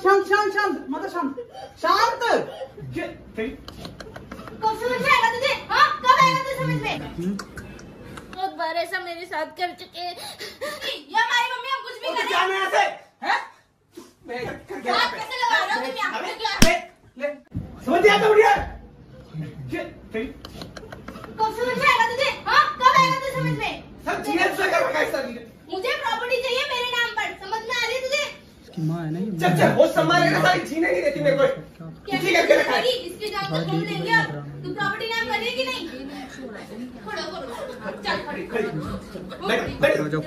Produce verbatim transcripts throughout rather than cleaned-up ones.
शांत शांत शांत माता शांत शांत। कब समझ में आएगा तुझे? हाँ कब आएगा तुझे समझ में? बहुत बार ऐसा मेरे साथ कर चुके हैं। ये हमारी मम्मी हम कुछ भी करें। जाने ऐसे हैं? हाथ कैसे लगा रहे हो तुम यहाँ पे? ले समझ नहीं आता बढ़िया। कब समझ में आएगा तुझे? हाँ कब आएगा तुझे समझ में? सब चीजें से कर रखा है सर। मुझे प्रॉपर्टी चाहिए मेरे नाम पर, समझ में आ रही है तुझे? माँ है ना ये। चल चल वो संभाल ना सारी जीने नहीं देती मेरे को। कैसे करके रखा है। इसके जान तक हम लेंगे अब। तू प्रॉपर्टी नाम कर रही है कि नहीं? खड़ो करो, चल खड़ी खड़ी बैठ बैठ जाओ।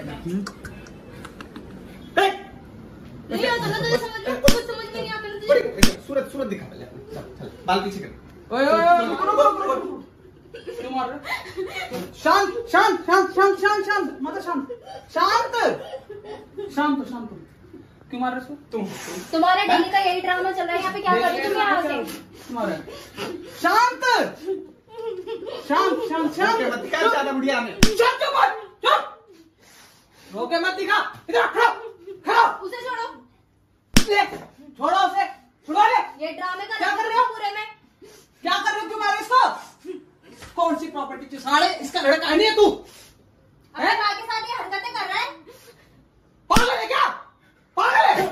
नहीं होता ना तुझे समझ में, कुछ समझ में नहीं आता ना तुझे। बड़ी सूरत सूरत दिखा पहले। चल चल बाल पीछे कर। ओए ओए ओए रुको रुको रुको रुको। क्यों मार रहे? शांत शांत शांत शांत शांत शांत माता शांत शांत शांत शांत। क्यों मार रहे हो? तुम तुम्हारे डेली का यही ड्रामा चल रहा है यहाँ पे। क्या कर रही हो तुम यहाँ से? तुम्हारा शांत शांत शांत शांत मत दिखा ज्यादा बुढ़िया हमें। शांत क्यों मत चुप रोके मत दिखा। इधर खड़ा खड़ा। उसे छोड़ो। ले छोड़ो उसे छुड़वा ले। ये ड्रामे का क्या कर रहे हो? पूरे में क्या कर रहे हो? क्यों मार रहे इसको? कौन सी प्रॉपर्टी की साढ़े इसका लड़का नहीं है तू? अपने माँ के साथ ये हरकतें कर रहा है। पागल है क्या? पागल है?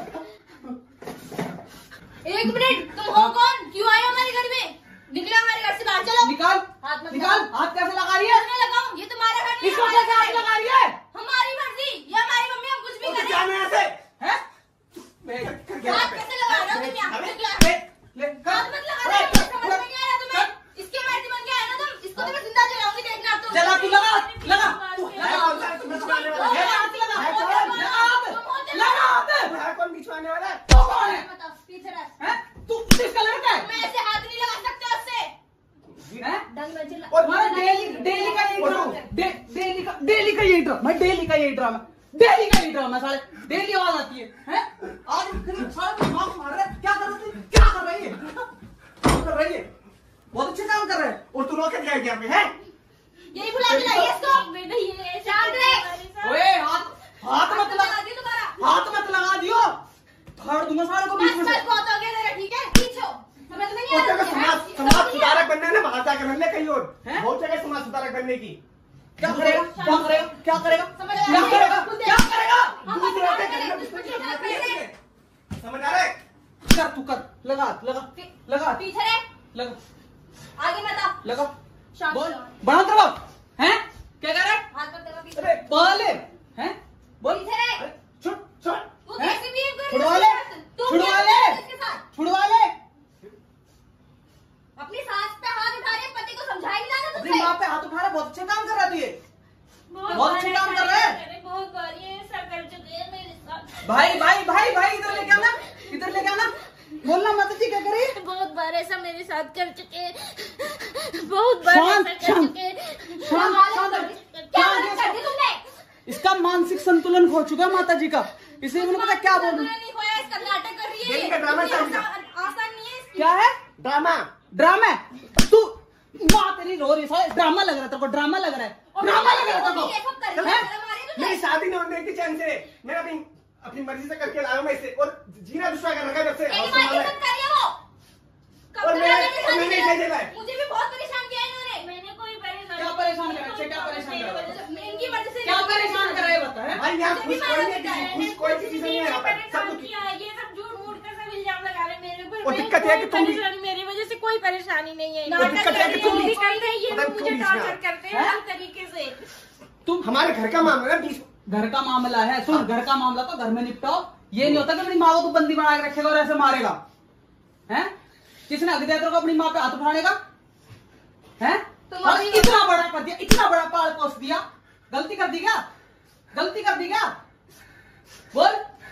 एक मिनट, तुम हो कौन? क्यों आए हो हमारे घर में? निकलो हमारे घर से बाहर। चलो निकाल हाथ मत निकाल। लगाओ। हाथ कैसे लगा रही है? मैं लगाऊं? ये तुम्हारा घर नहीं है, इसको हमारा कैसे हाथ घर है। लगा रही है? हमारी मर्जी। ये हमारी मम्मी हम कुछ भी करें। जाने ऐसे हैं? हाथ कैसे लगा रहे हो तुम यहाँ पे? क्या? ले ले हाथ मत लगा रहे हो। समझ में नहीं आ रहा तुम्हें? इसके मर्जी बन के आए ना तुम। इसको तो मैं जिंदा जलाऊंगी, देखना तुम। चला तू लगा लगा तू लगा लगा कौन सा तुम बिछवाने वाला लगा है? हाथ लगा है कौन? लगा हाथ लगा हाथ। है कौन बिछवाने वाला है? तू कौन है? बताओ, पीछे रह। हैं? तू किसका लड़का है? मैं ऐसे हाथ नहीं लगा सकते उससे। हैं? डंग में चिल्ला। और तुम्हारा डेली डेली का यही ड्रामा डे, डेली का डेली का यही ड्रामा डेली का यही ड्रामा डेली का यही ड्रामा साले डेली आवाज आती है हैं? आज फिर सारा दिमाग मार रहा है। क्या कर रही है? क्या कर रही है? क्या कर रही है? बहुत अच्छे काम कर रहे हैं। और तू रोके क्या क्या पे है? यही बुला के लाइए इसको। शांत रहे। ओए हाथ हाथ मत लगा लगा दियो तुम्हारा। हाथ मत लगा दियो। फाड़ दूंगा सारे को बीच बस में बस से। बहुत हो गया तेरा, ठीक है? पीछे हो। समझ में नहीं और आ जगह रहा समाज तुझे? समाज समझ नहीं आ सुधारक बनना है ना, बाहर जाकर बनने कहीं और। हैं? बहुत जगह समाज सुधारक बनने की। क्या करेगा? क्या करेगा? क्या करेगा? समझ क्या आ रहा है? करेगा? क्या करेगा? हम दूसरे अपना पे करें, करना, कुछ दूसरे कुछ पे ना करना, करें। समझ आ रहा है? कर तू कर लगा लगा लगा पीछे रहे। लगा आगे मत आओ। लगा शांत बोल रहो। बड़ा तरवा हैं? क्या कर रहा है? हाथ मत लगा पीछे। अरे पहले हैं? बोल पीछे रहे। अरे, छुड़ छुड़ तू हैं? कैसे बिहेव कर छुड़वा रही ले है? तू छुड़वा क्या ले कर रही है इसके साथ? छुड़वा ले। अपनी सास पे हाथ उठा रही है, पति को समझा ही नहीं जाता अपनी तुझसे। माँ पे हाथ उठा रहा, बहुत अच्छे काम कर रहा है तू ये। बहुत अच्छे काम कर रहा है। मैंने बहुत बार ये ऐसा कर चुके हैं मेरे साथ। भाई भाई भाई भाई इधर लेके आना इधर लेके आना। बोलना माता जी क्या करी? बहुत बार ऐसा मेरे साथ कर चुके हैं। बहुत बार शांत, ऐसा कर शांत, चुके हैं। शांत, क्या हालत शांत, कर दी? क्या शांत, हालत कर दी तुमने? इसका मानसिक संतुलन खो चुका है माता जी का, इसलिए मैंने पता क्या बोलूं। नहीं खोया, इसका नाटक कर रही है। डेली का ड्रामा चल रहा है। आसान आसान नहीं है इसकी। क्या है? ड्रामा। ड्रामा तू माँ तेरी रो रही है। ड्रामा लग रहा है तेरे को? ड्रामा लग रहा है? ड्रामा लग रहा है तेरे ये को? सब कर रही है, शर्म आ रही है तुझे? मेरी शादी नहीं होने की चैन से मैं अपनी अपनी मर्जी से करके लाया हूं मैं इसे। और जीना दूसरा कर रखा है जब से तेरी हाउस माँ की संभाला है। इज्जत कर रही है वो। कब और से मैंने- मैंने शादी मैंने किया? इसे झेला है। मुझे भी बहुत परेशान किया है इन्होंने। मैंने कोई परेशान क्या परेशान कर रहे? क्या परेशान कर रहे? इनकी वजह से क्या परेशान कर रहे हैं बता? हैं? भाई यहाँ मुझे खुश भी कोई मारा नहीं पिटा है, है। खुश कोई किसी से नहीं है यहाँ पर। सब परेशान दुखी। किया है, ये सब झूठ मूठ का सब इल्जाम लगा रहे हैं मेरे ऊपर। और मेरी दिक्कत ये है कि कोई तुम भी- परेशानी, मेरी वजह से कोई परेशानी नहीं है। और दिक्कत ये है कि तुम भी- करते हैं, ये पता लोग है मुझे क्यों बीच में टॉर्चर आ- करते हैं हैं? हर तरीके से। तुम हमारे घर का मामला है बीच। घर का मामला है, सुन घर का मामला तो घर में निपटाओ। ये नहीं होता कि अपनी माँ को तू बंदी बना के रखेगा और ऐसे मारेगा। हैं? किसने हक दिया तेरे को अपनी माँ पे हाथ उठाने का? हैं? तुम और अभी- इतना बड़ा कर दिया, इतना बड़ा पाल पोस दिया। गलती कर दी क्या? गलती कर दी क्या? बोल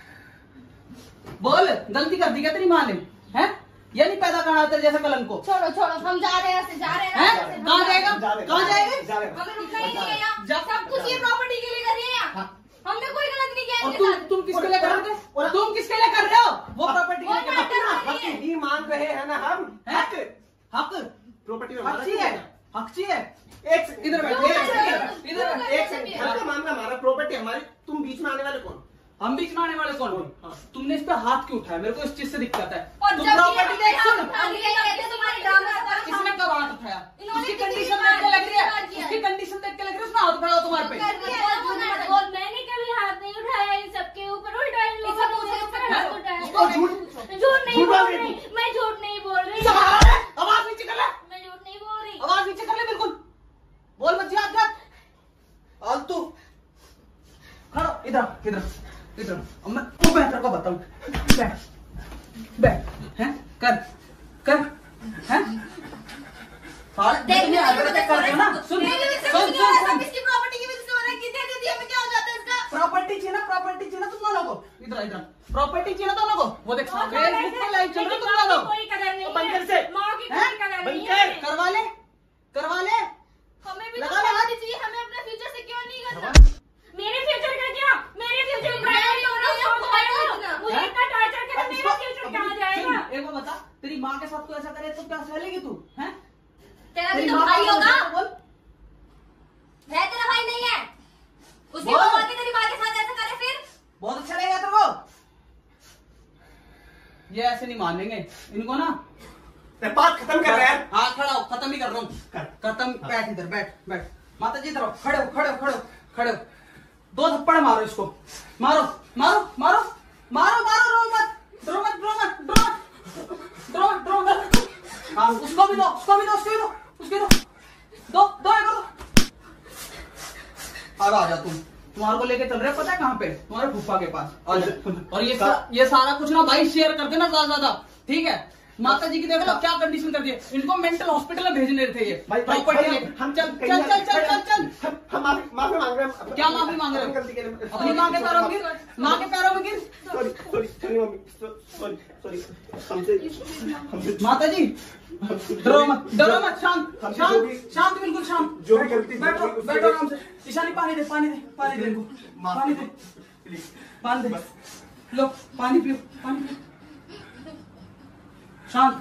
बोल गलती कर दी क्या तेरी माँ ने? हैं? ये नहीं पैदा करना तेरे जैसे कलंक को। छोड़ो छोड़ो, हम जा रहे हैं ऐसे, जा रहे हैं? हैं कहाँ जाएगा? जा रहे- कहाँ जाएगा? जा रहे- हमें रुकना ही नहीं है यहाँ। जा- सब कुछ ये प्रॉपर्टी के लिए कर रही है यहाँ। हाँ। हमने कोई गलत नहीं किया और इनके तुम साथ। तुम किसके लिए कर रहे हो? तुम किसके लिए कर रहे हो? वो प्रॉपर्टी वो के लिए। मैटर अपना हक ही मांग रहे हैं ना हम। हैं? हक हक प्रॉपर्टी में हक हमारा चाहिए, हक चाहिए। एक सेकंड, इधर बैठ, एक इधर सेकंड, बैठ, इधर बैठ। एक सेकंड। घर का मामला हमारा, प्रॉपर्टी हमारी, तुम बीच में आने वाले कौन? हम हम बीच में आने वाले कौन? हाँ। तुमने इस पे हाथ क्यों उठाया? मेरे को इस चीज से दिक्कत है। और तुम जब प्रॉपर्टी ये देख सुन, हाथ उठा लिए कहते तुम्हारी ड्रामा था। इसने कब हाथ उठाया? इन्होंने उसकी कितनी कंडीशन बार- देख के लग रही है, कितनी बार किया उसकी है? कंडीशन देख के लग रही है उसने हाथ उठाया तुम्हारे पे। कर दिया है, बोल मत बोल, मैंने कभी हाथ नहीं उठाया इन सबके ऊपर, उल्टा इन लोगों ने मेरे ऊपर हाथ उठाया। उसको झूठ झूठ नहीं झूठ बोल बोल रही, रही। मैं झूठ नहीं बोल रही, आवाज नीचे कर ले, मैं झूठ नहीं बोल रही। आवाज नीचे कर ले, बिल्कुल बोल मत, याद याद आलतू। खड़ो इधर इधर इधर, अब मैं वो बेहतर को बताऊं। बैठ बैठ, हैं कर कर, हैं साले देखने देखने वाले आगे को कर ना। सुन मेरी वजह से सुन कुछ नहीं हो रहा, सुन सब इसकी प्रॉपर्टी की वजह से हो रहा है। कितने दे दिया, हमें क्या हो जाता है इसका? प्रॉपर्टी चाहिए ना, प्रॉपर्टी चाहिए ना तुम दोनों को। इधर इधर प्रॉपर्टी चाहिए ना दोनों को। वो देख फेसबुक पे लाइव चल रहा है तुम दोनों। कोई कदर नहीं तो बंद कर है, से। माँ की हैं? कोई कदर बंद नहीं कर। है। करवा ले करवा ले। हमें भी तो लगा ले हाथ। प्रॉपर्टी चाहिए, हमें अपना फ्यूचर सिक्योर नहीं करना। मेरे फ्यूचर का क्या? मेरे फ्यूचर प्राइवेट हो रहा है, मुझे हैं? इतना टॉर्चर करे, अब मेरा इसको- फ्यूचर अब कहाँ सुन, जाएगा? एक बार बता, तेरी माँ के साथ तू ऐसा करे तो क्या सह लेगी तू? हैं? तेरा भी तेरी तो माँ भाई का होगा, बोल। है तेरा भाई नहीं है? उसकी बोल। माँ की तेरी माँ के साथ ऐसा करे फिर? बहुत अच्छा लगेगा तेरे को। ये ऐसे नहीं मानेंगे इनको ना। ते बात खत्म कर रहा है। हाँ खड़ा हो, खत्म ही कर रहा हूँ। कर। खत्म, बैठ इधर, बैठ बैठ। माता जी इधर आओ, खड़े हो खड़े हो खड़े हो खड़े हो। दो थप्पड़ मारो इसको, मारो मारो मारो मारो मारो, रो मत रो मत रो मत रो मत रो मत रो मत। हाँ उसको भी दो, उसको भी दो, उसको भी दो, उसको दो दो दो एक दो। अब आ जा तुम, तुम्हारे को लेके चल रहे हैं पता है कहाँ पे? तुम्हारे फूफा के पास आ जा। और ये सा, ये सारा कुछ ना भाई शेयर कर देना ज्यादा ज्यादा, ठीक है? माता जी की देख लो क्या कंडीशन कर दी है। इनको मेंटल हॉस्पिटल में भेजने थे ये भाई भाई, प्रॉपर्टी भाई, लेके। हम चल चल चल चल चल चल। हम हम माफी माफी मांग रहे हैं। क्या माफी मांग रहे हो? अपनी गलती के लिए। अपनी माँ के पैरों में गिर, माँ के पैरों में गिर। Sorry sorry sorry mummy, sorry sorry हमसे हमसे माता जी डरो मत डरो मत, शांत हमसे जो भी- शांत शांत बिल्कुल शांत। जो भी गलती बैठो उसके बैठो लिए- आराम से। ईशानी पानी दे पानी दे पानी दे इनको, माफ पानी कर दे दो, प्लीज। पानी दे। लो पानी पियो पानी पियो। शांत,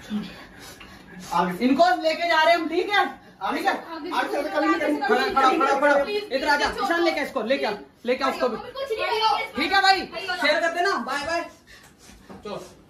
आगे इनको लेके जा रहे हैं हम, ठीक है? ठीक है? आगे से कभी नहीं करेंगे। खड़ा खड़ा खड़ा खड़ा इधर आ जा, ईशान लेके इसको लेके आ, लेके आ उसको भी। कुछ नहीं है। ठीक है भाई, शेयर कर देना, बाय बाय। चलो।